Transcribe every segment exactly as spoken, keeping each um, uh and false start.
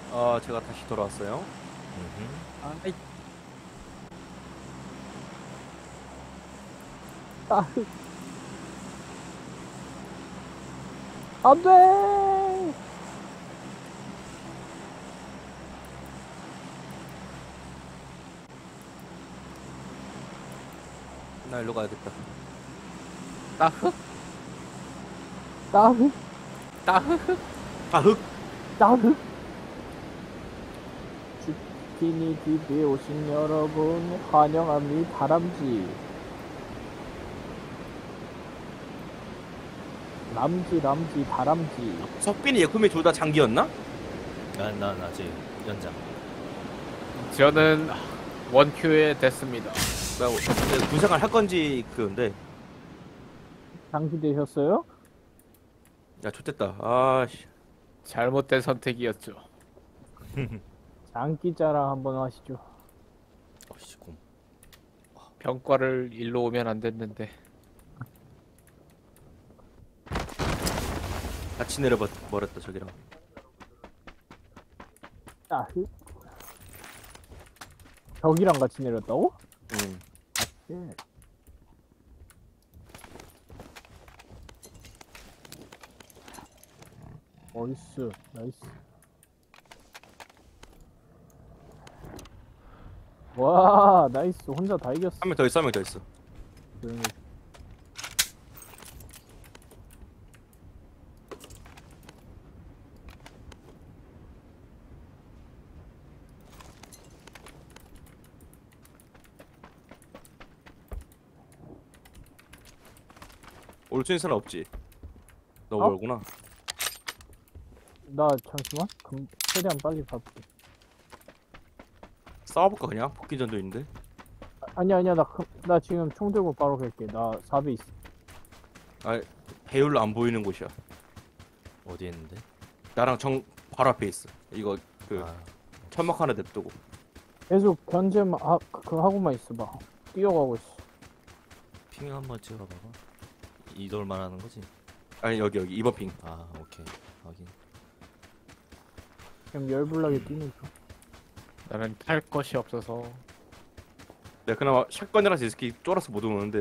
아, 제가 다시 돌아왔어요. 음흠. 아이. 아, 안 돼! 나 일로 가야겠다. 따흑? 따흑, 따흑? 아, 흑! 따흑. 치킨이 티비에 오신 여러분, 환영합니다. 다람쥐. 람쥐, 람쥐, 다람쥐. 석빈이 예쿠미 둘 다 장기였나? 난, 난 아직 연장. 저는 원큐에 됐습니다. 나 군생활 할 건지 그건데. 장기 되셨어요? 야, 좋됐다. 아씨. 잘못된 선택이었죠. 장기 자랑 한번 하시죠. 어씨, 곰. 병과를 일로 오면 안 됐는데. 같이 내려버렸다, 저기랑. 따흑. 벽이랑 같이 내렸다고? 응. 예. 나이스, 나이스. 와, 나이스. 혼자 다 이겼어. 한 명 더 있어, 한 명 더 있어. 조용히. 올 수 있는 사람 없지? 너 어? 멀구나. 나 잠시만. 그럼 최대한 빨리 가볼게. 싸워볼까, 그냥? 복귀전도 있는데. 아, 아니야, 아니야. 나, 그- 나 지금 총 들고 바로 갈게. 나 사 배 있어. 아, 배율로 안 보이는 곳이야. 어디 있는데? 나랑 정 바로 앞에 있어. 이거 그 아, 천막 하나 냅두고. 계속 견제만 하, 그, 그거 하고만 있어봐. 뛰어가고 있어. 핑 한번 찍어봐봐. 이돌 말하는 거지? 아니, 여기 여기 이번 핑. 아, 오케이. 확인. 그냥 열불나게 뛰는 중. 나는 탈 것이 없어서. 내가 그나마 샷건이라서 이 새끼 쫄아서 못 오는데.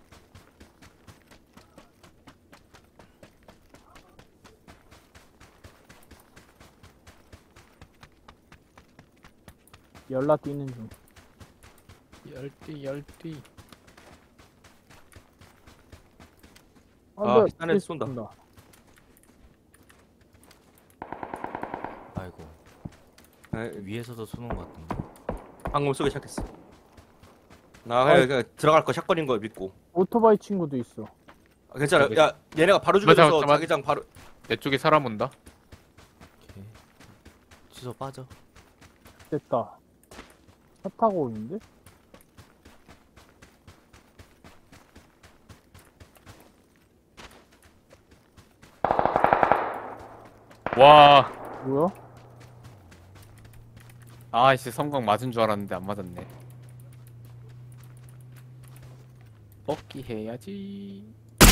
열라 뛰는 중. 열띠 열띠. 아, 네, 비싼 애들 쏜다. 쏜다. 아이고. 아, 위에서도 쏘는 것 같은데. 방금 쏘기 시작했어. 나 그냥, 그냥 들어갈 거 샷건인 거 믿고. 오토바이 친구도 있어. 아, 괜찮아. 저기- 야, 얘네가 바로 잠깐만, 죽여줘서 잠깐만. 자기장 바로. 내 쪽에 사람 온다. 오케이. 취소 빠져. 됐다. 차 타고 오는데? 와. 뭐야? 아이씨 성광 맞은 줄 알았는데 안 맞았네. 뽑기 해야지.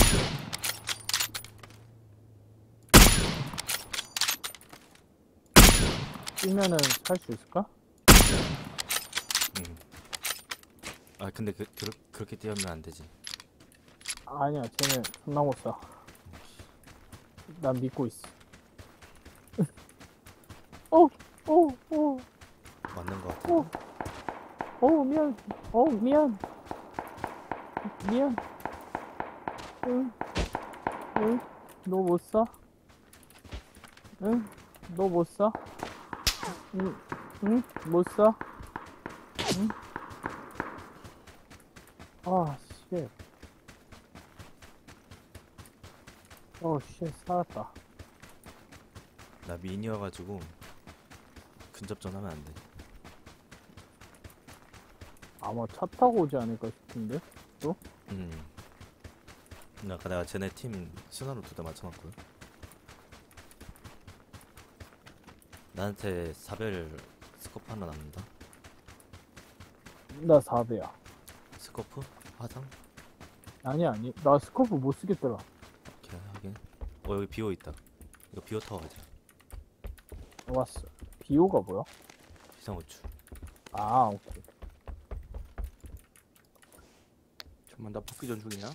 뛰면은 살 수 있을까? 응. 아, 근데 그, 그, 그렇게 뛰면 안 되지. 아니야, 쟤는 존나 못 쏴. 난 믿고 있어. 오, 오, 오, 맞는 것 같아. 오, 오, 미안. 오, 미안. 미안. 응, 응, 너 못 쏴? 응, 너 못 쏴? 응, 응, 못 쏴? 응? 아, 쉣. 어, 쉣, 살았다. 나 미니여가지고 근접전 하면 안 돼. 아마 차 타고 오지 않을까 싶은데? 음. 나 아까 내가 쟤네 팀 신화로 두 대 맞춰놨거든. 나한테 사별 스코프 하나 남는다. 나 사 배야. 스코프? 화장? 아니, 아니. 나 스코프 못 쓰겠더라. 오케이, 하긴. 어, 여기 비오 있다. 이거 비오 타고 가자. 왔어. 비오가 뭐야? 비상호출. 아, 오케이. 잠깐만 나 복귀 전 중이야.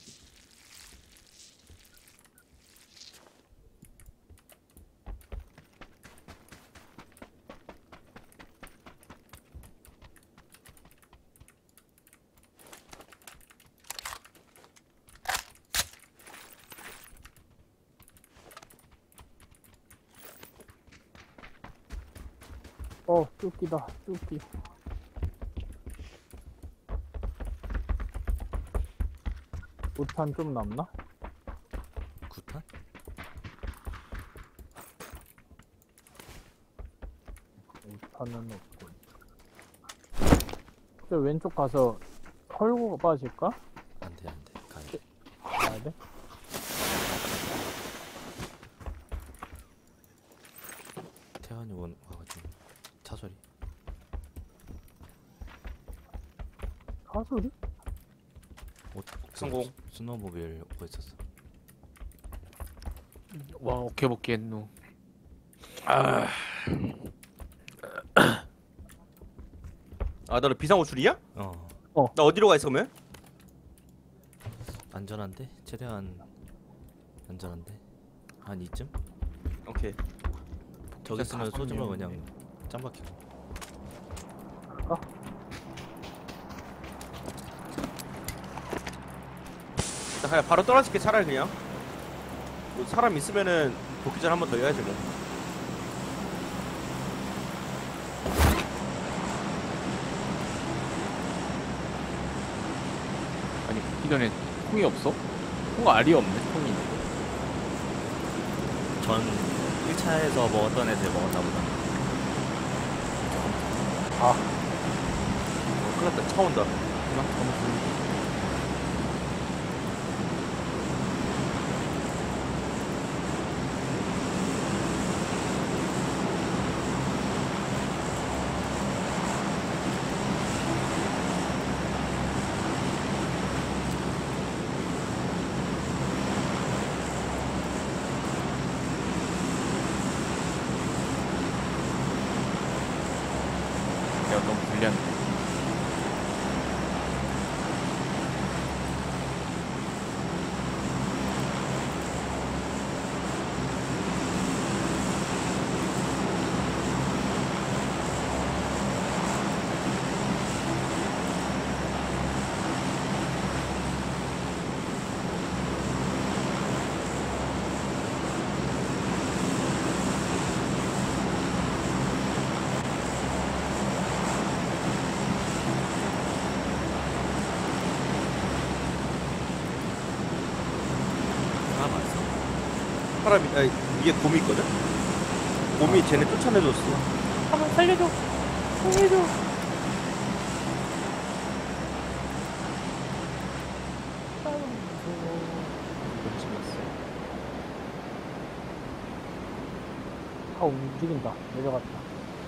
어, 뚜끼다, 뚜끼. 오탄 좀 남나? 구탄? 오탄은 없고. 저 왼쪽 가서 헐고 빠질까? 안돼 안돼 가야 가야 돼? 태환이 원 와가지고 차 소리. 가소리? 오, 성공. 스노우모빌 오고 있었어. 와 오케이 복귀 했노. 아 아 너는 비상호출이야? 어 나 어디로 가 있어 그러면? 안전한데? 최대한 안전한데? 한 이쯤? 오케이. 저기 있으면 다 쏘지마 섰네. 그냥 짱박히고. 나 그냥 바로 떨어질게 차라리 그냥. 뭐 사람 있으면은 복귀 전 한 번 더 해야지 뭐. 아니 복귀 전에 통이 없어? 통 알이 없네 통이. 전 일 차에서 먹었던 애들 먹었나 보다. 어, 큰일 났다. 차 온다. 내가 너무 불리한데. 아 맞어? 사람이 아, 위에 곰이 있거든. 곰이 쟤네 쫓아내줬어. 한번 살려줘! 살려줘! 아, 움직인다. 내려갔다.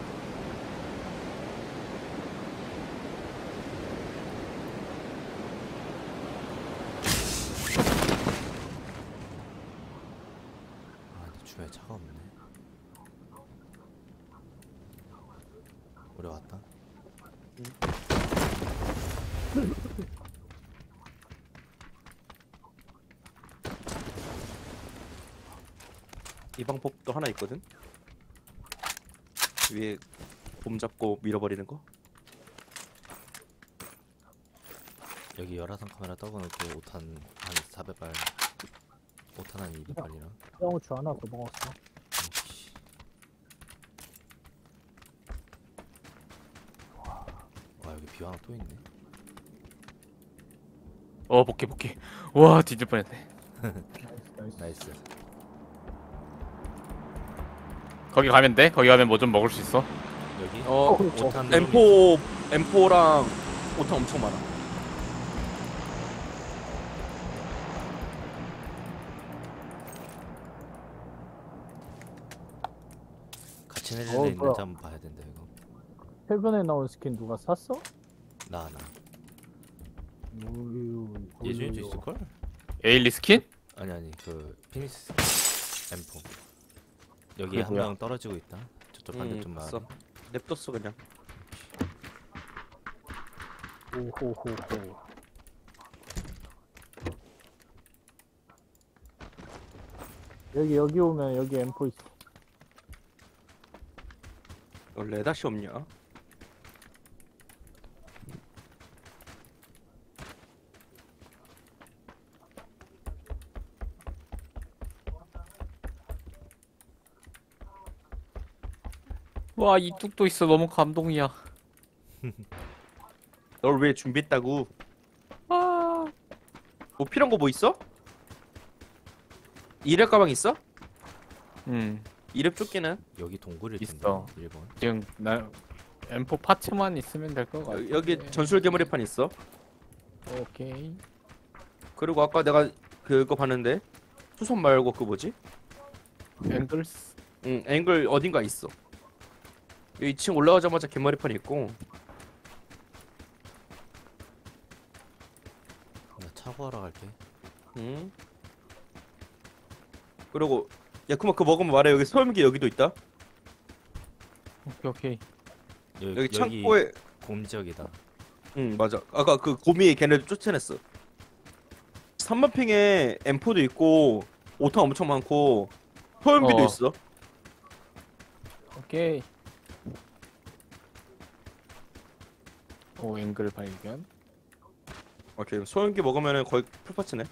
아 근데 주변에 차가 없네. 오래 왔다. 이 방법도 하나 있거든. 위에 곰 잡고 밀어버리는 거. 여기 열화상 카메라 떠고놓고 오탄 한 사백 발, 오탄 한 이백 발이나. 영우추 하나 더 먹었어. 오씨. 와 여기 비 하나 또 있네. 어 복귀 복귀. 와 뒤질 뻔했네. 나이스, 나이스. 나이스. 거기 가면 돼? 거기 가면 뭐 좀 먹을 수 있어? 여기 어, 오탄 엠포 엠포랑 오탄 엄청 많아. 같이 내리는 어, 데 있는지 뭐야. 한번 봐야 된다 이거. 해변에 나온 스킨 누가 샀어? 나 나. 우유, 예준이도 우유. 있을걸? 에일리 스킨? 아니 아니 그 피니스 엠포. 여기 그게 한 뭐야? 명 떨어지고 있다. 저쪽 반대쪽 마을. 봤어. 냅뒀어 그냥. 오호호호. 여기 여기 오면 여기 엠포 있어. 너 레닷이 없냐? 와, 이 뚝도 있어. 너무 감동이야. 널 왜 준비했다고? 아, 뭐 필요한 거 뭐 있어? 이랩 가방 있어? 음, 이랩 조끼는? 여기 동굴일 텐데. 있어. 일본. 지금 나 엠포 파츠만 있으면 될 것 같아. 여- 여기 전술 개머리판 있어. 오케이. 그리고 아까 내가 그거 봤는데 수선 말고 그 뭐지? 앵글스. 응, 앵글 어딘가 있어. 여기 이 층 올라가자마자 개머리판 있고. 나 차고하러 갈게. 응. 그리고 야 그만 그거 먹으면 말해. 여기 소염기 여기도 있다. 오케이 오케이. 여기, 여기 창고에 곰지역이다. 응 맞아. 아까 그 곰이 걔네들 쫓아냈어. 삼만 핑에 엠포도 있고 오탄 엄청 많고 소염기도 어. 있어. 오케이. 오, 앵글 발견. 오케이 소염기 먹으면은 거의 풀파츠네.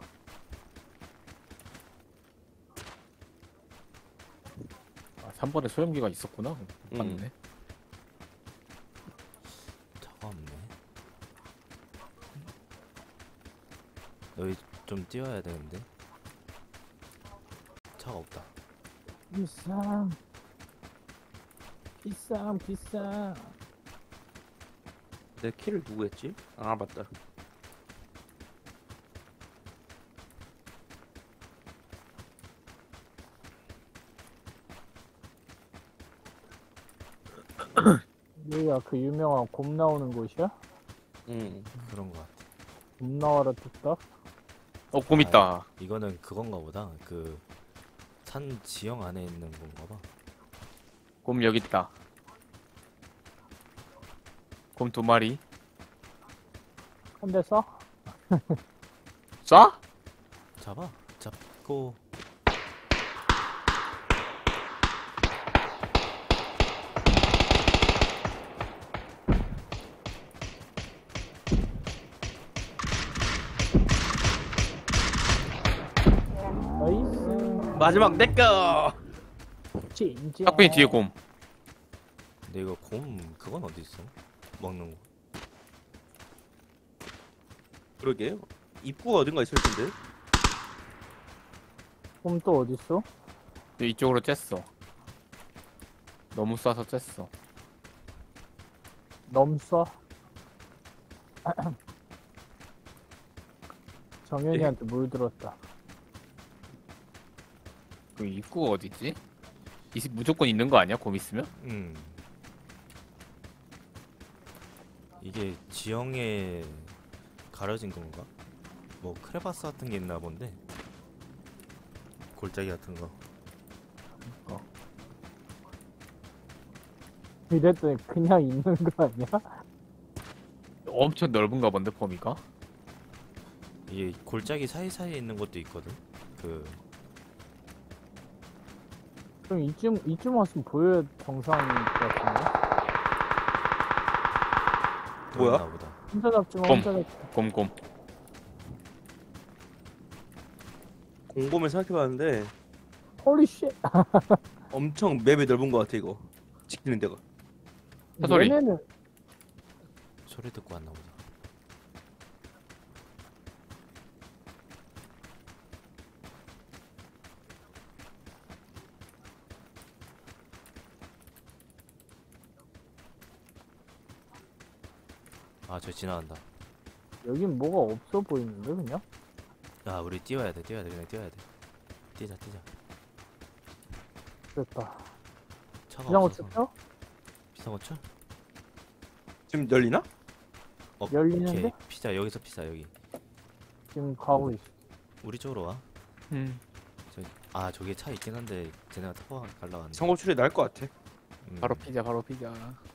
아, 삼 번에 소염기가 있었구나. 못 음. 봤네. 차가 없네. 여기 좀 뛰어야 되는데. 차가 없다. 비쌈. 비쌈 비쌈. 내 키를 누구 했지? 아 맞다. 여기가 그 유명한 곰 나오는 곳이야? 응. 그런 거 같아. 곰 나와라 뚝딱. 어, 곰 있다. 이거는 그건가 보다. 그 산 지형 안에 있는 건가 봐. 곰 여기 있다. 곰 두 마리. 한 대 쏴? 쏴? 잡아. 잡고. 나이스. 마지막 내꺼. 진짜. 탁구인 뒤에 곰. 근데 이거 곰 그건 어디 있어? 먹는 거. 그러게. 입구가 어딘가 있을 텐데. 곰 또 어딨어? 이쪽으로 쬐어. 너무 쏴서 쬐어. 넘써? 정현이한테 물들었다. 그 입구 어디지? 이 무조건 있는 거 아니야? 곰 있으면? 음. 이게 지형에 가려진 건가? 뭐 크레바스 같은 게 있나 본데. 골짜기 같은 거. 이랬더니 그냥 있는 거 아니야? 엄청 넓은가 본데 범위가? 이게 골짜기 사이사이에 있는 것도 있거든. 그 그럼 이쯤 이쯤 왔으면 보여야 정상인 것 같은데? 뭐야? 그런가 보다. 혼자 잡지 마, 곰. 혼자 잡지 마. 곰곰. 곰곰을 생각해봤는데 홀리 쉣! 엄청 맵이 넓은 것 같아 이거. 지키는 데가. 사소리. 얘네는 소리 듣고 왔나 보다. 아, 저 지나간다. 여긴 뭐가 없어 보이는데 그냥? 야, 우리 뛰어야 돼, 뛰어야 돼, 그냥 뛰어야 돼. 뛰자, 뛰자. 됐다. 차가 비상호 없어서. 쳤죠? 비상호출? 지금 열리나? 어, 열리는데? 오케이. 피자, 여기서 피자, 여기. 지금 가고 있어. 우리 쪽으로 와. 음. 저, 아, 저기에 차 있긴 한데, 쟤네가 타고 갈라 왔네. 상호출이 날 것 같아. 음. 바로 피자 바로 피자.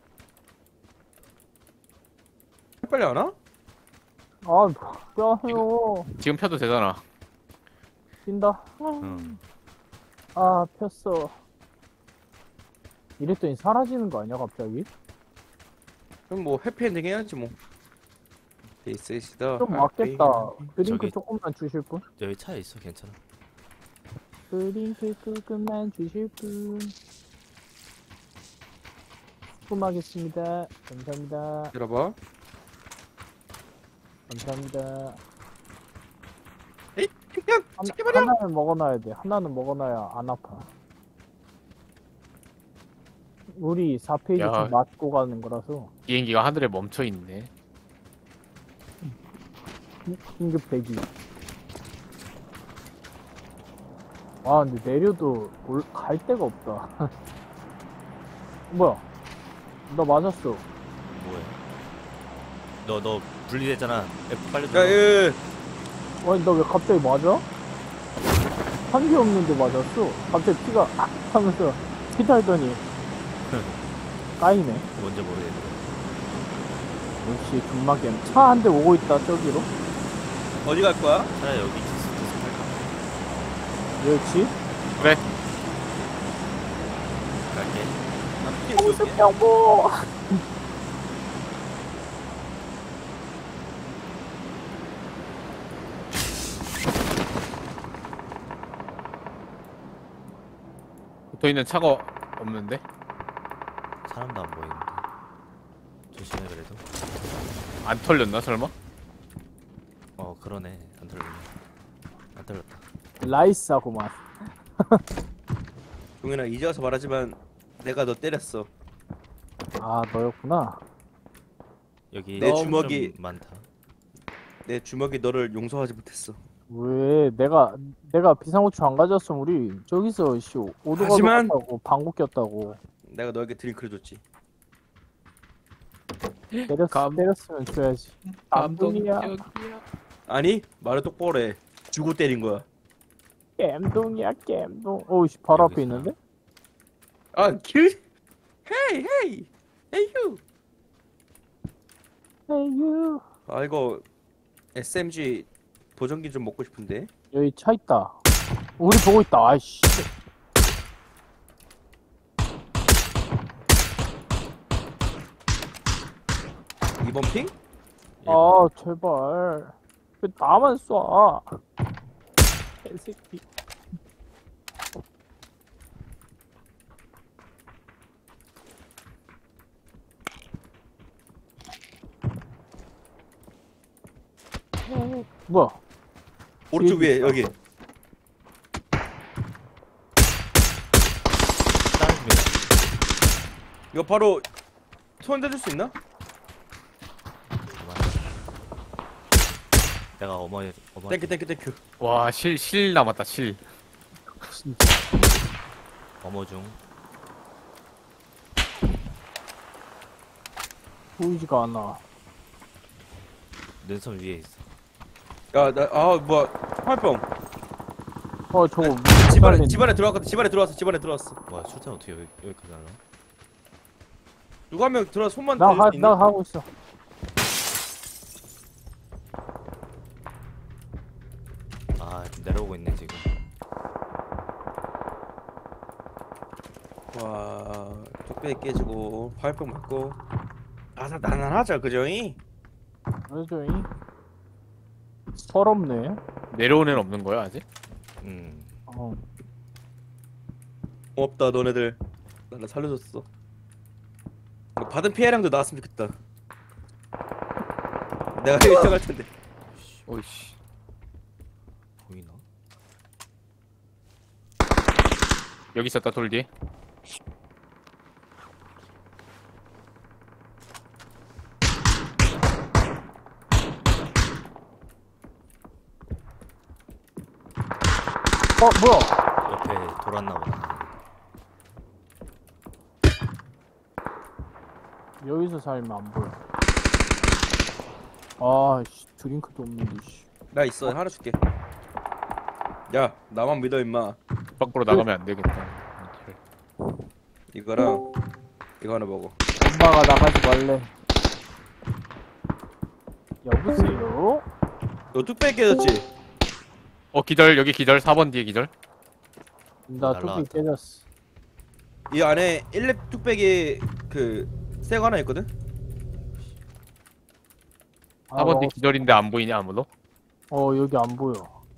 빨리 안 와? 아, 뼈요. 지금 펴도 되잖아. 뛴다. 응. 아, 폈어. 이랬더니 사라지는 거 아니야, 갑자기? 그럼 뭐 해피엔딩 해야지 뭐. This is the 좀 happy 맞겠다. 드링크 저기- 조금만 주실 분? 여기 차에 있어 괜찮아. 드링크 조금만 주실 분. 수금하겠습니다. 감사합니다. 들어봐. 감사합니다. 에이, 그냥 하나, 지켜버려. 하나는 먹어놔야 돼. 하나는 먹어놔야 안 아파. 우리 사 페이지 야. 좀 맞고 가는 거라서 비행기가 하늘에 멈춰 있네. 긴급 대기. 아, 근데 내려도 올, 갈 데가 없다. 뭐야? 나 맞았어. 뭐야? 너 너 분리됐잖아. F 빨리 야, 눌러. 예. 아니, 나 왜 갑자기 맞아? 한 게 없는데 맞았어. 갑자기 피가 악 하면서 피 달더니 까이네. 뭔지 모르겠는데. 역시 존나 게임. 차 한 대 오고 있다, 저기로. 어디 갈 거야? 차라리 여기 디스크스 할까? 그렇지. 그래. 갈게. 나 피해 줄게. 병보! 붙어 있는 차가 없는데? 사람도 안 보이는데. 조심해 그래도. 안 털렸나 설마? 어 그러네. 안 털렸네. 안 털렸다. 라이스하고만. 동현아 이제 와서 말하지만 내가 너 때렸어. 아, 너였구나. 여기 내 좀 주먹이- 많다. 내 주먹이 너를 용서하지 못했어. 왜 내가 내가 비상호출 안 가져왔으면 우리 저기서 씨 오도가도 하지만- 갔다고 방구 꼈다고 내가 너에게 드링크를 줬지. 때렸, 감- 때렸으면 줘야지. 감동이야. 감동적이야. 아니 말을 똑바로 해. 주고 때린 거야. 겜동이야 겜동. 오우씨 바로 앞에 여기서. 있는데? 아 길. 헤이 헤이 헤이 휴. 에휴. 아 이거 에스엠지 보정기 좀 먹고 싶은데. 여기 차 있다. 우리 보고 있다. 아이씨. 이번 핑? 아 제발. 왜 나만 쏴? 개새끼. 어, 뭐야? 오른쪽 뒤에 위에 여기. 다른 집이다. 이거 바로 손 대줄 수 있나? 그만. 내가 어머니 어머니 땡큐 땡큐 땡큐. 와, 실, 실 남았다, 실. 진짜. 어머 중. 보이지가 않아. 눈썹 위에 있어. 야나아 뭐야 화병. 어 저거 집안에 빨리- 집안에 들어왔거든. 집안에 들어왔어. 집안에 들어왔어. 뭐야 출장 어떻게 여기 여기까지 날라? 누가 한 명 들어 손만 나, 대줄 하, 수 있니? 나 하고 있어. 아 내려오고 있네 지금. 와 뚝배기 깨지고 화병 맞고. 아사 나난하자 그죠이? 그래도 이 서럽네. 내려온 애는 없는 거야, 아직? 음. 어. 고맙다 너네들. 나 살려줬어. 이거 받은 피해량도 나왔으면 좋겠다. 내가 일 등 할 텐데. 오이씨. 보이나? 여기 있었다, 돌 뒤에. 어 뭐야? 옆에 돌았나 보다. 여기서 살면 안 보여. 아씨 드링크도 없는데 씨. 나 있어 하나 줄게. 야 나만 믿어 임마. 밖으로 나가면 안 되겠다. 이거랑 이거 하나 먹어. 엄마가 나가지 말래. 여보세요? 너 뚝배기 깨졌지? 어 기절 여기 기절 사 번 뒤에 기절. 나 날라왔다. 뚝이 깨졌어. 이 안에 일 렙 뚝배기 그새 거 하나 있거든? 아, 사 번 뒤 어, 기절인데 안 보이냐 아무도? 어 여기 안 보여.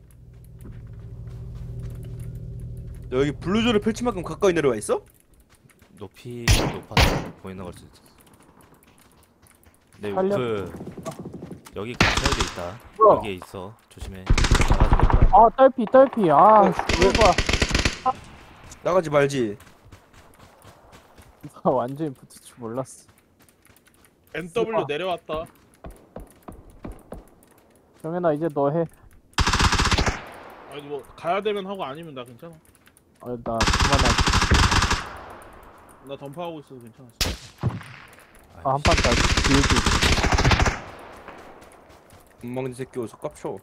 너 여기 블루존을 펼칠 만큼 가까이 내려와 있어? 높이 높아서 보이는 걸 수도 있어. 근데 살려- 그 여기 근처에도 있다. 뭐야? 여기에 있어. 조심해. 나가지 마. 아 딸피 딸피. 아 왜? 씨발. 나가지 말지. 나 완전히 붙을 줄 몰랐어. 엠더블유 아. 내려왔다. 정현아 이제 너 해. 아니 뭐 가야 되면 하고 아니면 나 괜찮아. 어, 나 그만할. 나 덤프하고 있어도 괜찮아. 아, 한 판 더. 뒤에 엉망진 새끼 어서 깝쳐.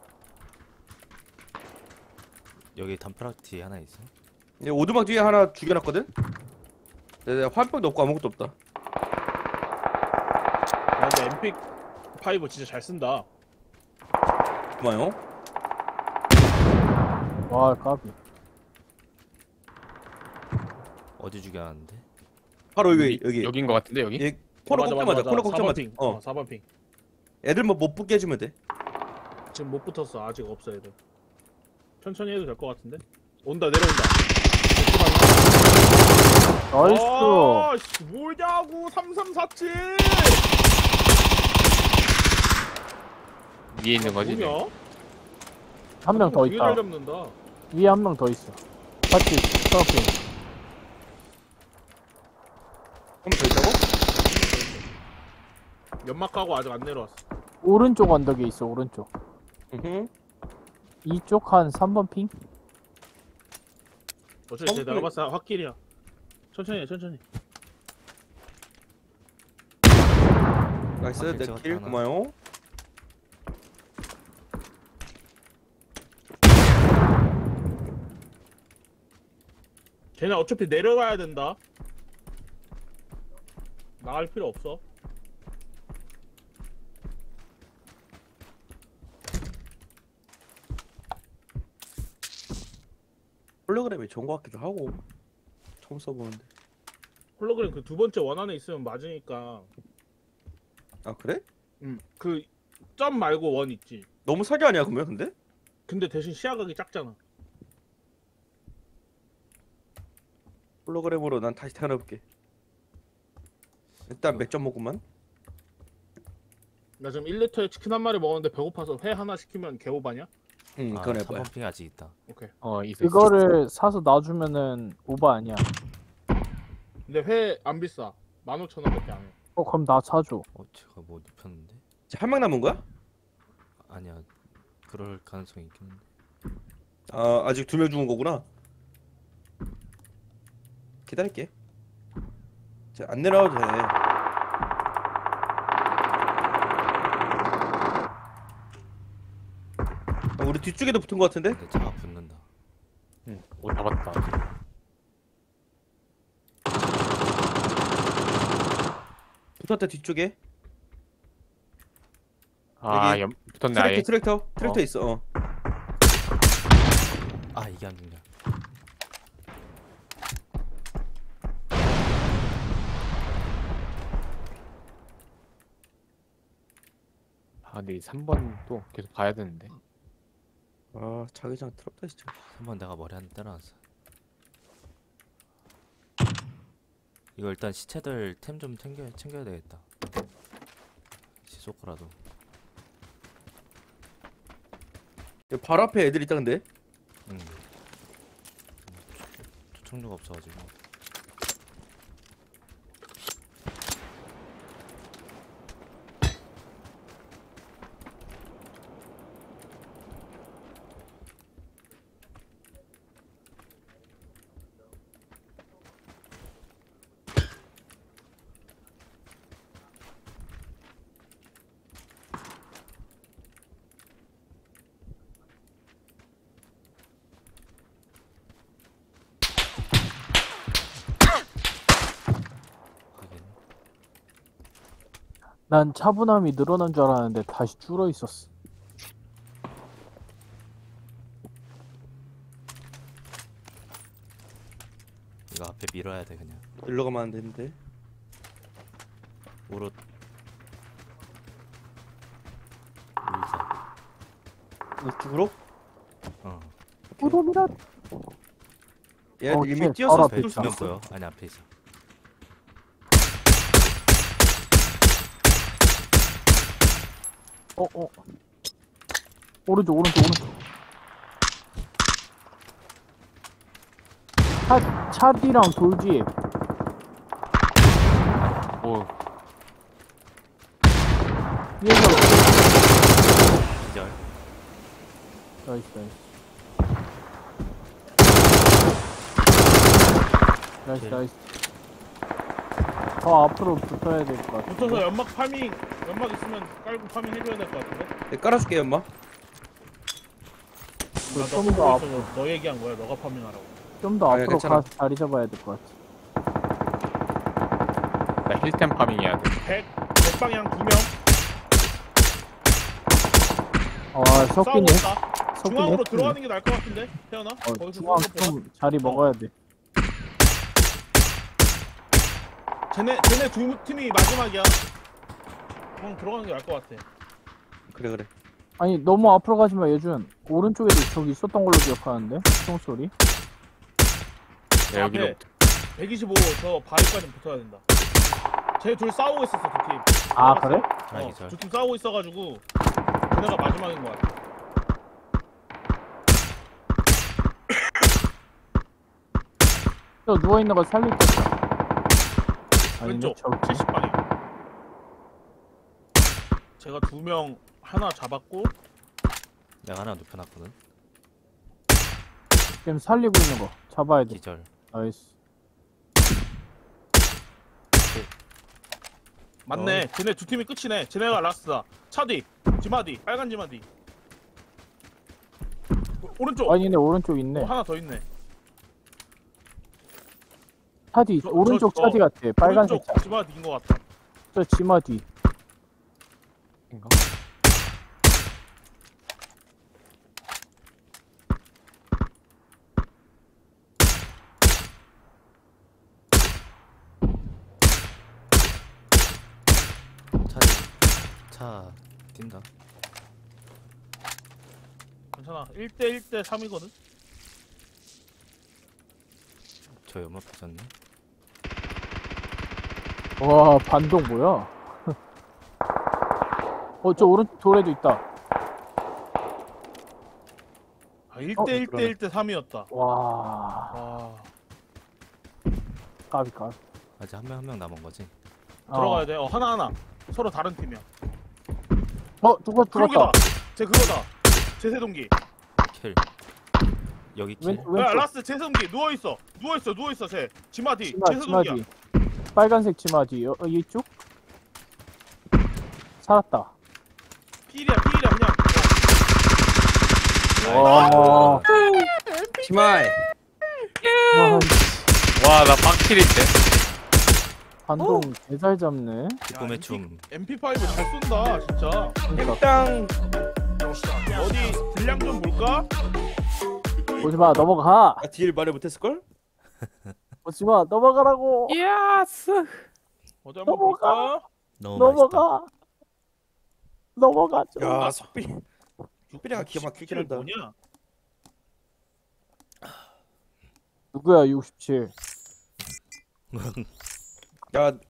여기 담벼락 뒤에 하나 있어. 얘 오두막 뒤에 하나 죽여놨거든? 내가 화병도 없고 아무것도 없다. 야, 근데 엠픽 파이브 진짜 잘 쓴다. 고마워요. 와 까비. 어디 죽여놨는데? 바로 여기 여기. 여긴 거 같은데 여기? 얘 코너 맞아, 꼭대 맞아, 맞아. 코너 맞아. 꼭대 사 번 맞아. 핑. 어. 어, 사 번 핑. 애들 뭐 못 붙게 해주면 돼. 지금 못 붙었어. 아직 없어 애들. 천천히 해도 될 것 같은데. 온다 내려온다. 나이스. 아, 씨, 뭐냐고 삼삼사칠. 위에 있는 거지. 이제. 뭐냐? 한 명 더 되게 있다. 잘 잡는다. 위에 한 명 더 있어. 같이 서핑. 한 번 더 있다고? 연막하고 아직 안 내려왔어. 오른쪽 언덕에 있어. 오른쪽. 으흠. 이쪽 한 삼 번 핑. 어차피 쟤 어, 내가 봤을 때 확킬이야. 천천히 해 천천히. 나이스. 아, 내 괜찮았다, 킬 하나. 고마워요. 쟤네 어차피 내려가야 된다. 나갈 필요 없어. 홀로그램이 좋은 것 같기도 하고. 처음 써보는데. 홀로그램 그 두 번째 원 안에 있으면 맞으니까. 아 그래? 음, 그 점 말고 원 있지. 너무 사기 아니야 그러면 근데? 근데 대신 시야각이 작잖아. 홀로그램으로 난 다시 태어나볼게. 일단 어. 맥주 먹고만. 나 지금 일 리터에 치킨 한 마리 먹었는데 배고파서 회 하나 시키면 개오바냐? 응 아, 그건 삼 해봐요. 번 핑 아직 있다. 오케이. 어 있어. 있어. 이거를 사서 놔주면은 오버 아니야. 근데 회 안 비싸. 만 오천 원밖에 안 해. 어 그럼 나 사줘. 어, 제가 뭐 눕혔는데? 한 명 남은 거야? 아니야. 그럴 가능성이 있겠는데. 아 아직 두 명 죽은 거구나. 기다릴게. 자, 안 내려와도 돼. 아, 우리 뒤쪽에도 붙은 거 같은데? 근데 차가 붙는다. 오 잡았다. 붙었다 뒤쪽에. 아 여기 연 붙었네 아예. 트랙터 트랙터 트랙터 어. 있어. 어. 아, 이게 안 죽냐. 아 근데 이 삼 번도 계속 봐야 되는데. 아 자기장 트럭다 진짜. 한번 내가 머리 한 대 때려놨어. 이거 일단 시체들 템 좀 챙겨, 챙겨야 되겠다. 시소코라도. 여기 바로 앞에 애들 있다 근데. 응. 초청류가 없어가지고. 난 차분함이 늘어난 줄 알았는데 다시 줄어 있었어. 이거 앞에 밀어야 돼 그냥. 일로 가면 안 되는데. 오롯 의자. 우측으로? 어. 우동이라. 얘 어, 이미 쉣, 뛰어서 바로 앞에 쏠 수 두명 있어. 보여. 아니 앞에 있어. 어, 어. 오른쪽, 오른쪽, 오른쪽. 차, 차 뒤랑 돌 뒤에. 오, 위에서. 기절. 나이스, 나이스. 나이스, 네. 나이스. 더 앞으로 붙어야 될 것 같아. 붙어서 연막 파밍 연막 있으면 깔고 파밍 해줘야 될 것 같은데. 네, 깔아줄게 엄마. 나 좀 너 더 보고 있어서 너 얘기한 거야. 너가 파밍하라고. 좀 더 아, 앞으로 괜찮아. 가서 자리 잡아야 될 것 같아. 나 힐템 파밍해야 돼. 백 백방향 두 명. 아, 싸우고 석빈이, 있다. 석빈이 중앙으로 했지. 들어가는 게 나을 것 같은데. 태연아. 어, 거기서 중앙 쏘는 것보다. 좀 자리 먹어야 돼. 쟤네 쟤네 두 팀이 마지막이야. 그냥 들어가는 게 나을 것 같아. 그래 그래. 아니, 너무 앞으로 가지 마, 예준. 오른쪽에도 저기 있었던 걸로 기억하는데? 총소리? 야, 여기로 앞에 백이십오 저 바위까지 붙어야 된다. 쟤 둘 싸우고 있었어 두 팀. 아, 그래? 아 어, 기절. 두 팀 싸우고 있어가지고 걔네가 마지막인 것 같아. 저 누워있는 거 살릴게. 아니네, 왼쪽 저기. 칠십 방향. 제가 두 명 하나 잡았고 내가 하나 눕혀놨거든. 지금 살리고 있는 거 잡아야 돼. 기절. 나이스. 맞네. 쟤네 두 팀이 끝이네. 쟤네가 라스트다. 차뒤 지마디 빨간 지마디. 오- 오른쪽 아니네, 오른쪽 있네. 어, 하나 더 있네. 차뒤, 저- 오른쪽 저- 차뒤 어, 같아. 빨간색 차. 오른쪽 지마디인 것 같아. 저 지마 뒤. 인가? 차. 차 뛴다. 괜찮아. 일 대 일 대 삼이거든. 저 연막 부셨네. 와, 반동 뭐야? 어, 저 오른쪽 돌에도 있다. 아, 일 어, 대 일 대 그러네. 일 대 삼이었다. 와, 와. 까비, 까비. 아직 한 명 한 명 남은 거지. 들어가야 돼. 어, 하나하나. 서로 다른 팀이야. 어, 누가 그러기다. 들어갔다. 쟤 그거다. 제세동기. 킬. 여기 킬. 왼, 야, 왼쪽. 라스트 제세동기 누워있어. 누워있어, 누워있어, 쟤. 지마디. 치마, 치마 제세동기야. 뒤. 빨간색 치마 뒤. 어, 어, 이쪽? 살았다. 필이야, 필이야, 그냥. 어. 와, 와, 치마이. 와, 나 빵킬인데? 반동 개잘 잡네. 꿈의 춤. 엠피파이브 잘 쏜다, 진짜. 그러니까. 땅. 어디 분량 좀 볼까? 오지 마, 넘어가. 아, 딜 말을 못했을 걸? 오지 마, 넘어가라고. 예스! 어디 한번 넘어가. 볼까? 너무 맛있다. 넘어가. 넘어가. 좀. 야 석비. 석비가 기가 막히긴 스킬 한다. 뭐냐? 누구야, 육십칠. 야